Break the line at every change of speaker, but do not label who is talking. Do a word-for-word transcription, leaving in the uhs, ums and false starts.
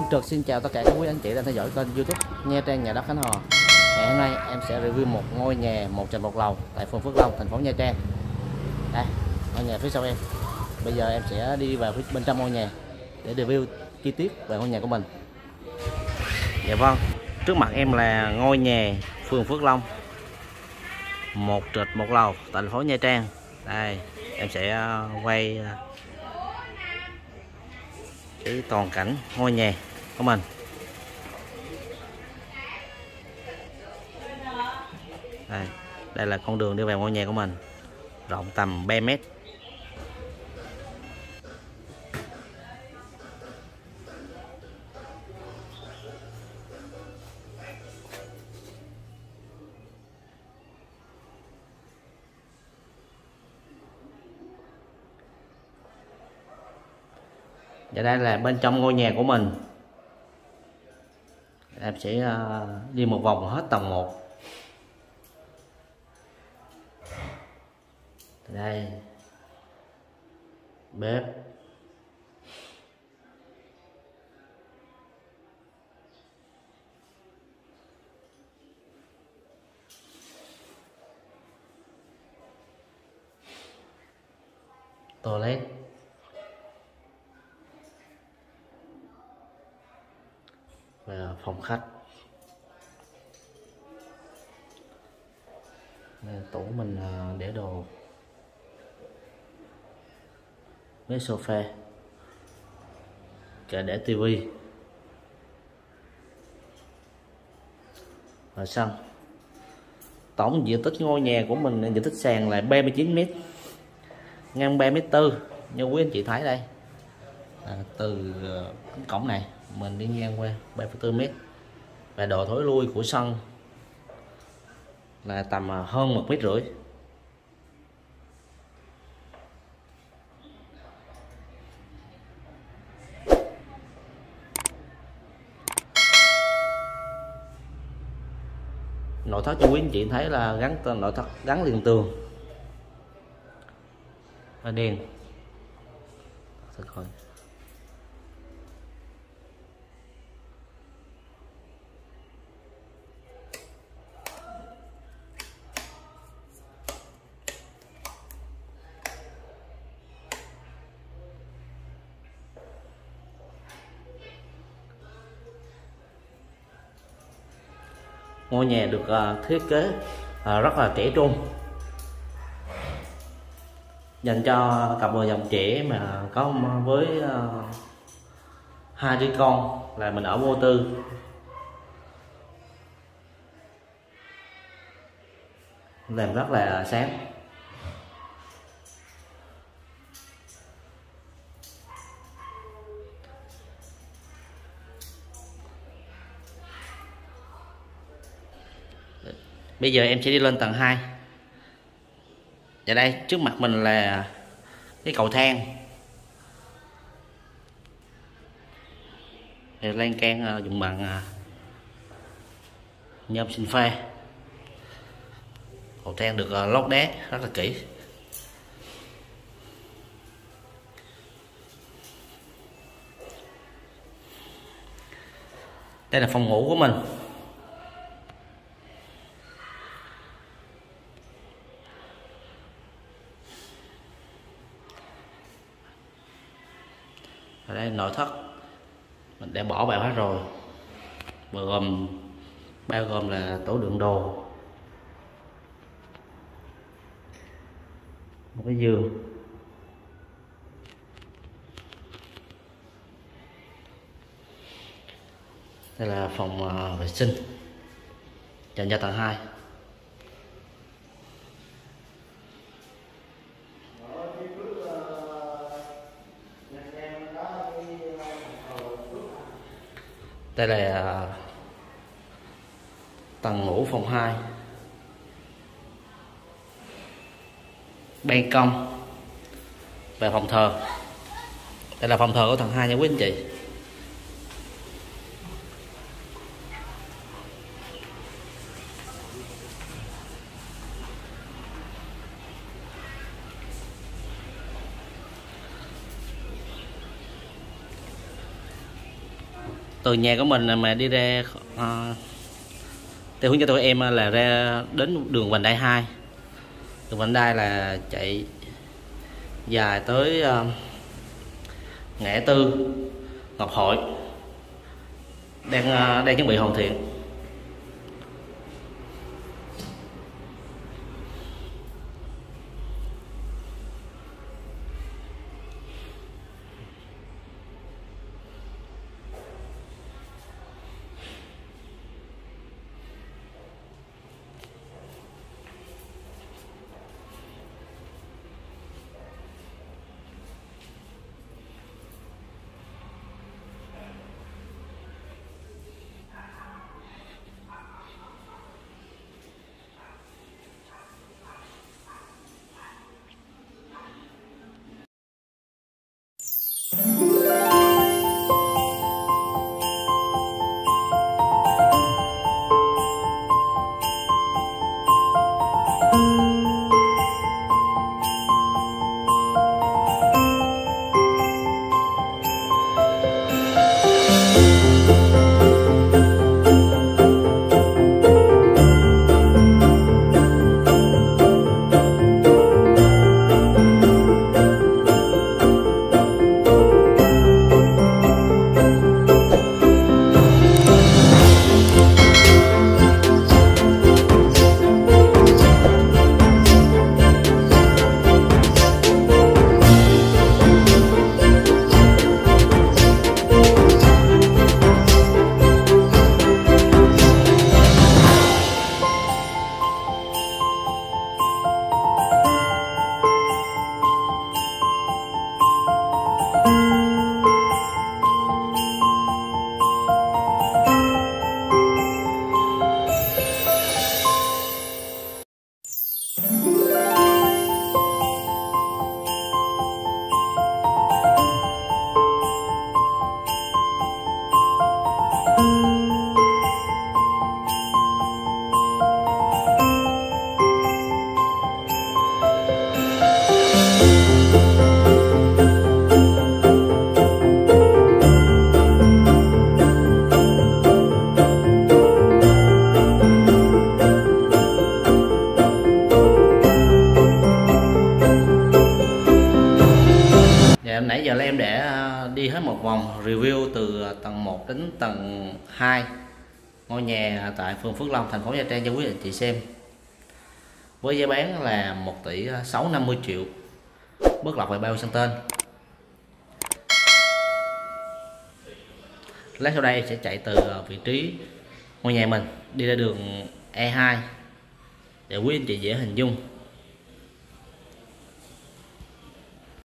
Trực xin chào tất cả các quý anh chị đang theo dõi kênh YouTube Nha Trang Nhà Đất Khánh Hòa. Ngày hôm nay em sẽ review một ngôi nhà một trệt một lầu tại phường Phước Long, thành phố Nha Trang. Đây, ngôi nhà phía sau em. Bây giờ em sẽ đi vào bên trong ngôi nhà để review chi tiết về ngôi nhà của mình. Dạ vâng, trước mặt em là ngôi nhà phường Phước Long, một trệt một lầu tại thành phố Nha Trang. Đây, em sẽ quay cái toàn cảnh ngôi nhà của mình. Đây, đây là con đường đi vào ngôi nhà của mình, rộng tầm ba mét. Và đây là bên trong ngôi nhà của mình. Em sẽ đi một vòng hết tầng một. Đây, bếp, toilet, và phòng khách. Đây, tủ mình để đồ, ghế sofa, cả để tivi và sân. Tổng diện tích ngôi nhà của mình, diện tích sàn là ba mươi chín mét, ngang ba mét tư như quý anh chị thấy đây. À, từ uh, cổng này mình đi ngang qua ba phẩy bốn mét, và độ thối lui của sân là tầm uh, hơn một mét rưỡi. Nội thất cho quý anh chị thấy là gắn nội thất gắn liền tường và đèn. Ngôi nhà được uh, thiết kế uh, rất là trẻ trung, dành cho cặp vợ chồng trẻ mà có với uh, hai đứa con là mình ở vô tư. Làm rất là sáng. Bây giờ em sẽ đi lên tầng hai. Và đây trước mặt mình là cái cầu thang. Lan can dùng bằng nhôm sinh pha. Cầu thang được lót đá rất là kỹ. Đây là phòng ngủ của mình. Ở đây nội thất mình đã bỏ vào hết rồi, bao gồm bao gồm là tủ đựng đồ, một cái giường, đây là phòng uh, vệ sinh dành cho tầng hai. Đây là tầng ngủ phòng hai, ban công và phòng thờ. Đây là phòng thờ của tầng hai nha quý anh chị. từ nhà của mình mà đi ra à, theo hướng cho tụi em là ra đến đường vành đai hai. Đường vành đai là chạy dài tới uh, ngã tư Ngọc Hội, đang uh, đang chuẩn bị hoàn thiện. Nãy giờ là em đã đi hết một vòng review từ tầng một đến tầng hai ngôi nhà tại phường Phước Long, thành phố Nha Trang cho quý anh chị xem. Với giá bán là một tỷ sáu trăm năm mươi triệu, bất lộc về bao sang tên. Lát sau đây em sẽ chạy từ vị trí ngôi nhà mình đi ra đường E hai để quý anh chị dễ hình dung.